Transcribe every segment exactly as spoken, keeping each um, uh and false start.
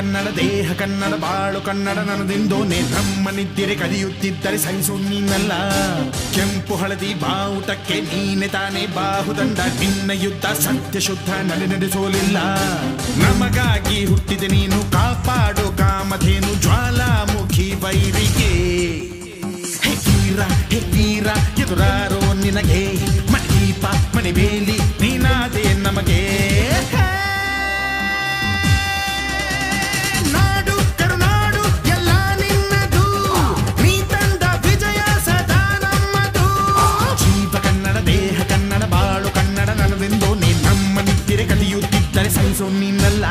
ಕನ್ನಡ ದೇಹ ಕನ್ನಡ ಬಾಳು ಕನ್ನಡ ನನ್ನದಿಂದೋನೆ ನಮ್ಮ ನಿದ್ದಿರೆ ಕದಿಯುತ್ತಿದ್ದರೆ ಸಹಿಸು ನೀನಲ್ಲ. ಕೆಂಪು ಹಳದಿ ಬಾವುಟಕ್ಕೆ ನೀನೆ ತಾನೇ ಬಾಹುದಂಡ, ನಿನ್ನ ಯುದ್ಧ ಸತ್ಯ ಶುದ್ಧ ನಡೆ ನಡೆಸೋಲಿಲ್ಲ. ನಮಗಾಗಿ ಹುಟ್ಟಿದೆ ನೀನು ಕಾಪಾಡು ಕಾಮಧೇನು ಜ್ವಾಲಾಮುಖಿ ವೈರಿಗೆ. ಹೇ ವೀರ ಹೇ ವೀರ ಎದುರಾರೋ ನಿನಗೆ, ಮಣಿದೀಪ ಮಣಿಬೇಲಿ ನೀನಾದೆ ನಮಗೆ. ನಾಡು ಕರುನಾಡು ಎಲ್ಲ ನಿನ್ನದು, ನೀ ತಂದ ವಿಜಯ ಸದಾ ನಮ್ಮದು. ಜೀವ ಕನ್ನಡ ದೇಹ ಕನ್ನಡ ಬಾಳು ಕನ್ನಡ ನನ್ನದೆಂದು ನೀ ನಮ್ಮ ನಿದ್ದಿರೆ ಕಲಿಯುತ್ತಿದ್ದರೆ ಸಹಿಸೋ ನೀನಲ್ಲ.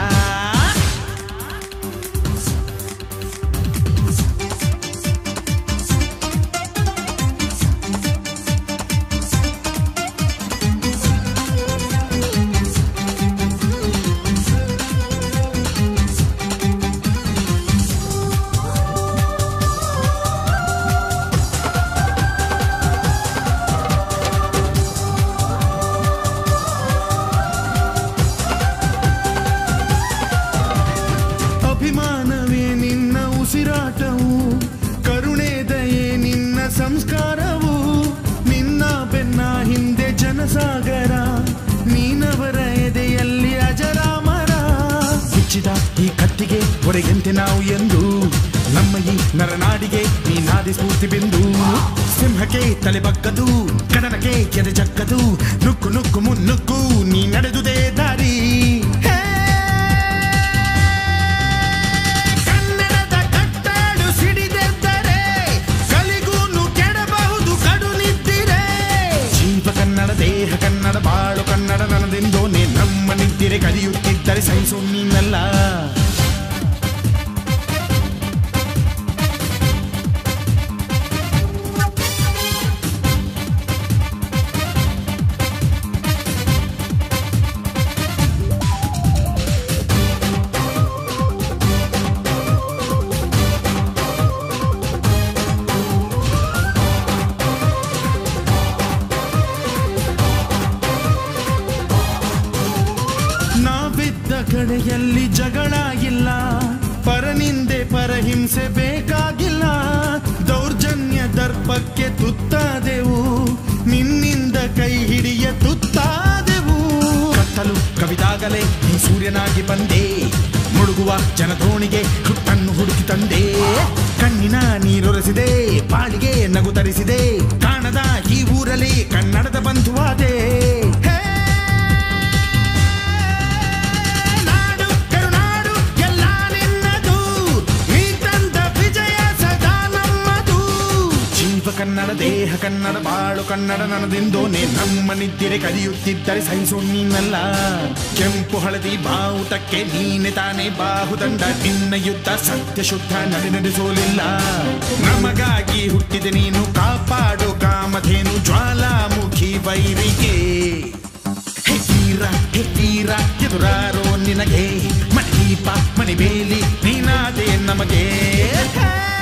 ಅಭಿಮಾನವೇ ನಿನ್ನ ಉಸಿರಾಟವು, ಕರುಣೆ ದಯೆ ನಿನ್ನ ಸಂಸ್ಕಾರವು. ನಿನ್ನ ಬೆನ್ನ ಹಿಂದೆ ಜನಸಾಗರ, ನೀನವರ ಎದೆಯಲ್ಲಿ ಅಜರಾಮರ. ಬಿಚ್ಚಿದ ಈ ಕತ್ತಿಗೆ ಹೊರೆಯಂತೆ ನಾವು ಎಂದು, ನಮ್ಮ ಈ ನರನಾಡಿಗೆ ನೀನಾದಿ ಸ್ಫೂರ್ತಿ ಬಿಂದು. ಸಿಂಹಕ್ಕೆ ತಲೆ ಬಗ್ಗದು, ಕಡನಕ್ಕೆ ಎದೆ ಜಕ್ಕದು, ನುಕ್ಕು ನುಕ್ಕು ಮುನ್ನುಕ್ಕು ನೀ ನಡೆದುದೇ ದಾರಿ. ದೇಹ ಕನ್ನಡ ಬಾಳು ಕನ್ನಡ ನನ್ನದೆಂದೋನೆ ನಮ್ಮ ನಿದ್ದಿರೆ ಕಲಿಯುತ್ತಿದ್ದರೆ ಸಹಿಸು ನೀನಲ್ಲ. ಕಡೆಯಲ್ಲಿ ಜಗಳ ಇಲ್ಲ, ಪರನಿಂದೆ ಪರಹಿಂಸೆ ಬೇಕಾಗಿಲ್ಲ. ದೌರ್ಜನ್ಯ ದರ್ಪಕ್ಕೆ ತುತ್ತಾದೆವು, ನಿನ್ನಿಂದ ಕೈ ಹಿಡಿಯ ತುತ್ತಾದೆವು. ಕತ್ತಲು ಕವಿದಾಗಲೇ ನೀ ಸೂರ್ಯನಾಗಿ ಬಂದೆ, ಮುಳುಗುವ ಜನದೋಣಿಗೆ ಹುಟ್ಟನ್ನು ಹುಡುಕಿ ತಂದೆ. ಕಣ್ಣಿನ ನೀರೊರೆಸಿದೆ, ಪಾಳಿಗೆ ನಗು ತರಿಸಿದೆ, ಕಾಣದ ಈ ಊರಲ್ಲಿ ಕನ್ನಡದ ಬಂಧುವಾದೆ. ಕನ್ನಡ ದೇಹ ಕನ್ನಡ ಬಾಳು ಕನ್ನಡ ನನ್ನದೆಂದೋನೆ ನಮ್ಮ ನಿದ್ದಿರೆ ಕಲಿಯುತ್ತಿದ್ದರೆ ಸಹಿಸೋ ನೀನಲ್ಲ. ಕೆಂಪು ಹಳದಿ ಬಾವುಟಕ್ಕೆ ನೀನೆ ತಾನೇ ಬಾಹುದಂಡ, ನಿನ್ನ ಯುದ್ಧ ಸತ್ಯ ಶುದ್ಧ ನಡೆ ನಡೆಸೋಲಿಲ್ಲ. ನಮಗಾಗಿ ಹುಟ್ಟಿದೆ ನೀನು ಕಾಪಾಡು ಕಾಮಧೇನು ಜ್ವಾಲಾಮುಖಿ ವೈರಿಗೆ. ಹೇ ವೀರ ಹೇ ವೀರ ಎದುರಾರೋ ನಿನಗೆ, ಮಣಿದೀಪ ಮಣಿಬೇಲಿ ನೀನಾದೆ ನಮಗೆ.